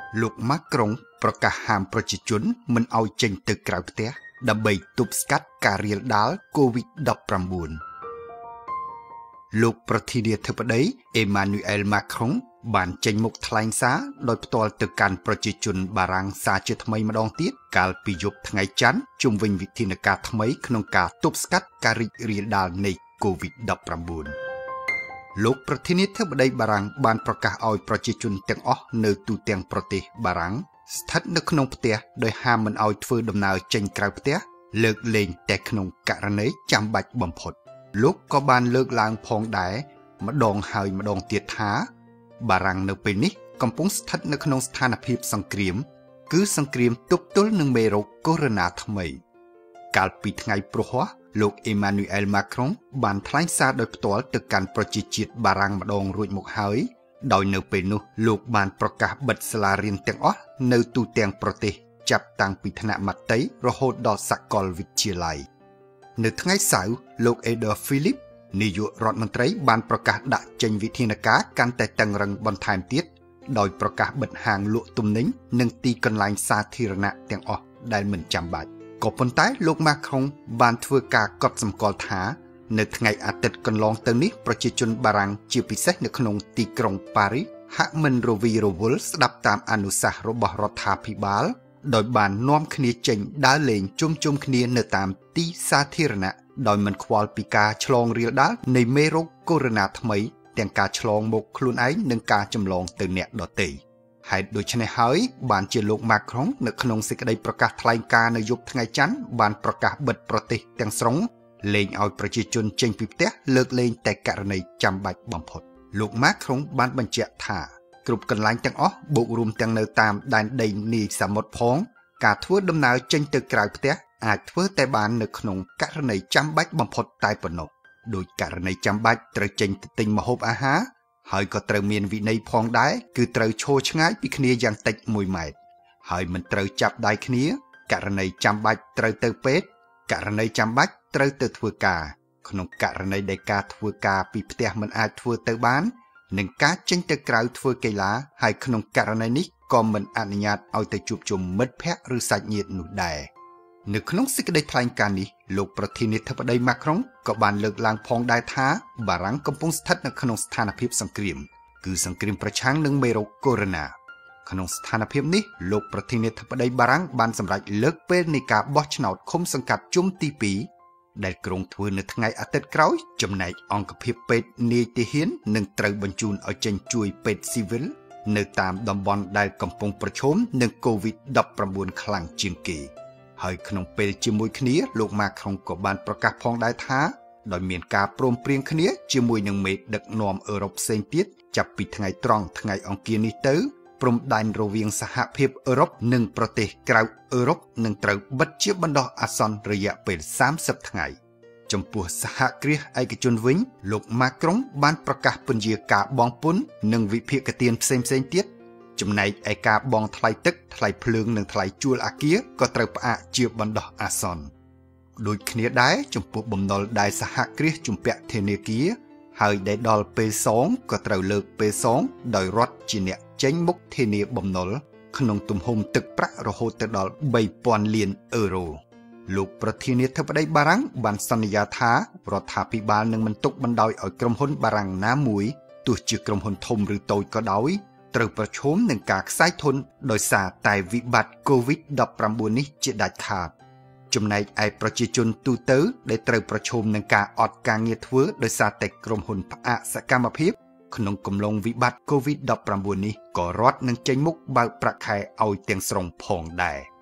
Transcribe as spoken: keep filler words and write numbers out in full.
លោកម៉ាក្រុងប្រកាសហាមប្រជាជនមិនឲ្យចេញទៅក្រៅផ្ទះដើម្បីទប់ស្កាត់ការរាលដាល កូវីដ ដប់ប្រាំបួន លោកប្រធានាធិបតីអេម៉ានូអែលម៉ាក្រុងបានចេញមុខថ្លែងសារដោយផ្ទាល់ទៅកាន់ប្រជាជនបារាំងសារជាថ្មីម្ដងទៀតកាលពីយប់ថ្ងៃច័ន្ទជុំវិញវិធានការថ្មីក្នុងការទប់ស្កាត់ការរីករាលដាលនៃ កូវីដ ដប់ប្រាំបួន លោកប្រធានាធិបតីបារាំងបានប្រកាសឲ្យប្រជាជនទាំងអស់នៅទូទាំងប្រទេសបារាំងស្ថិតនៅក្នុងផ្ទះដោយហាមមិនឲ្យធ្វើដំណើរចេញក្រៅផ្ទះលើកលែងតែក្នុងករណីចាំបាច់បំផុតលោកក៏បានលើកឡើងផងដែរម្ដងហើយម្ដងទៀតថាបារាំងនៅពេលនេះកំពុងស្ថិតនៅក្នុងស្ថានភាពសង្គ្រាមគឺសង្គ្រាមទប់ទល់នឹងមេរោគកូវីដ ថ្មីកាលពីថ្ងៃព្រហស្បតិ៍លោកអេម៉ានូអែលម៉ាក្រុងបានថ្លែងសារដោយផ្ទាល់ទៅកាន់ប្រជាជាតិបារាំងម្ដងរួចមកហើយដោយនៅពេលនោះលោកបានប្រកាសបិទសាលារៀនទាំងអស់នៅទូទាំងប្រទេសចាប់តាំងពីថ្នាក់មត្តេយ្យរហូតដល់សាកលវិទ្យាល័យនៅថ្ងៃសៅរ៍លោកអេដ័រហ្វីលីបនាយករដ្ឋមន្ត្រីបានប្រកាសដាក់ចេញវិធានការកាន់តែតឹងរ៉ឹងបន្ថែមទៀតដោយប្រកាសបិទហាងលក់ទំនិញនិងទីកន្លែងសាធារណៈទាំងអស់ដែលមិនចាំបាច់ក៏ប៉ុន្តែលោកម៉ាក្រុងបានធ្វើការកត់សម្គាល់ថានៅថ្ងៃអាទិត្យកន្លងទៅនេះប្រជាជនបារាំងជាពិសេសនៅក្នុងទីក្រុងប៉ារីសហាក់មិនរវីរវល់ស្ដាប់តាមអនុសាសន៍របស់រដ្ឋាភិបាលដោយបាននាំគ្នាចេញដើរលេងជុំជុំគ្នានៅតាមទីសាធារណៈដោយមិនខ្វល់ពីការឆ្លងរាលដាលនៃមេរោគកូវីដ ថ្មីទាំងការឆ្លងមកខ្លួនឯងនិងការចម្លងទៅអ្នកដទៃហេតុដូច្នេះហើយបានជាលោកម៉ាក្រុងនៅក្នុងសេចក្តីប្រកាសថ្លែងការណ៍នៅយប់ថ្ងៃច័ន្ទបានប្រកាសបិទប្រទេសទាំងស្រុងលែងឲ្យប្រជាជនចេញពីផ្ទះលើកលែងតែករណីចាំបាច់បំផុតលោកម៉ាក្រុងបានបញ្ជាក់ថាគ្រប់កន្លែងទាំងអស់បូករួមទាំងនៅតាមដែនដីនាយសមុទ្រផងការធ្វើដំណើរចេញទៅក្រៅផ្ទះអាចធ្វើតែបាននៅក្នុងករណីចាំបាច់បំផុតតែប៉ុណ្ណោះដោយករណីចាំបាច់ត្រូវចេញទៅទិញម្ហូបអាហារហើយក៏ត្រូវមានវិន័យផងដែរគឺត្រូវឈរឆ្ងាយពីគ្នាយ៉ាងតិចមួយម៉ែត្រហើយមិនត្រូវចាប់ដៃគ្នាករណីចាំបាច់ត្រូវទៅពេទ្យករណីចាំបាច់ត្រូវទៅធ្វើការក្នុងករណីដែលការធ្វើការពីផ្ទះមិនអាចធ្វើទៅបាននិងការចេញទៅក្រៅធ្វើកីឡាហើយក្នុងករណីនេះក៏មិនអនុញ្ញាតឲ្យទៅជួបជុំមិត្តភ័ក្តិឬសាច់ញាតិនោះដែរនៅក្នុងសេចក្តីថ្លែងការណ៍នេះលោកប្រធានាធិបតីម៉ាក្រុងក៏បានលើកឡើងផងដែរថាបារាំងកំពុងស្ថិតនៅក្នុងស្ថានភាពសង្គ្រាមគឺសង្គ្រាមប្រឆាំងនឹងមេរោគកូវីដ ក្នុងស្ថានភាពនេះលោកប្រធានាធិបតីបារាំងបានសម្រេចលើកពេលនៃការបោះឆ្នោតឃុំសង្កាត់ជុំទីពីរដែលក្រុងធ្វើនៅថ្ងៃអាទិត្យក្រោយចំណែកអង្គភាពពេទ្យនាយទាហាននឹងត្រូវបញ្ជូនឲ្យចេញជួយពេទ្យស៊ីវិលនៅតាមតំបន់ដែលកំពុងប្រឈមនឹង កូវីដ ដប់ប្រាំបួន ខ្លាំងជាងគេហើយក្នុងពេលជាមួយគ្នាលោកម៉ាក្រុងក៏បានប្រកាសផងដែរថាដោយមានការព្រមព្រៀងគ្នាជាមួយនឹងមេដឹកនាំអឺរ៉ុបផ្សេងទៀតចាប់ពីថ្ងៃត្រង់ថ្ងៃអង្គារនេះទៅព្រំដែនរវាងសហភាពអឺរ៉ុបនិងប្រទេសក្រៅអឺរ៉ុបនឹងត្រូវបិទជាបណ្ដោះអាសន្នរយៈពេលសាមសិបថ្ងៃចំពោះសហគ្រាសឯកជនវិញលោកម៉ាក្រុងបានប្រកាសពន្យាការបង់ពន្ធនិងវិភាគទានផ្សេងៗទៀតចំណែកឯការបង់ថ្លៃទឹកថ្លៃភ្លើងនិងថ្លៃជួលអគារក៏ត្រូវផ្អាកជាបណ្ដោះអាសន្នដូចគ្នាដែរចំពោះបំណុលដែលសហគ្រាសជំពាក់ធនាគារហើយដែលដល់ពេលសងក៏ត្រូវលើកពេលសងដោយរដ្ឋជាអ្នកចេញមុខធានាបំណុលក្នុងទំហំទឹកប្រាក់រហូតទៅដល់បីពាន់លានអឺរ៉ូលោកប្រធានាធិបតីបារាំងបានសន្យាថារដ្ឋាភិបាលនឹងមិនទុកបណ្តោយឲ្យក្រុមហ៊ុនបារាំងណាមួយទោះជាក្រុមហ៊ុនធំឬតូចក៏ដោយត្រូវប្រឈមនឹងការខ្សែធនដោយសារតែវិបត្តិ កូវីដ ដប់ប្រាំបួន នេះជាដាច់ខាតចំណែកឯប្រជាជនទូទៅដែលត្រូវប្រឈមនឹងការអត់ការងារធ្វើដោយសារតែក្រុមហ៊ុនផ្អាកសកម្មភាពក្នុងកំឡុងវិបត្តិ កូវីដ ដប់ប្រាំបួន នេះក៏រដ្ឋនឹងចេញមុខបើកប្រាក់ខែឲ្យទាំងស្រុងផងដែរ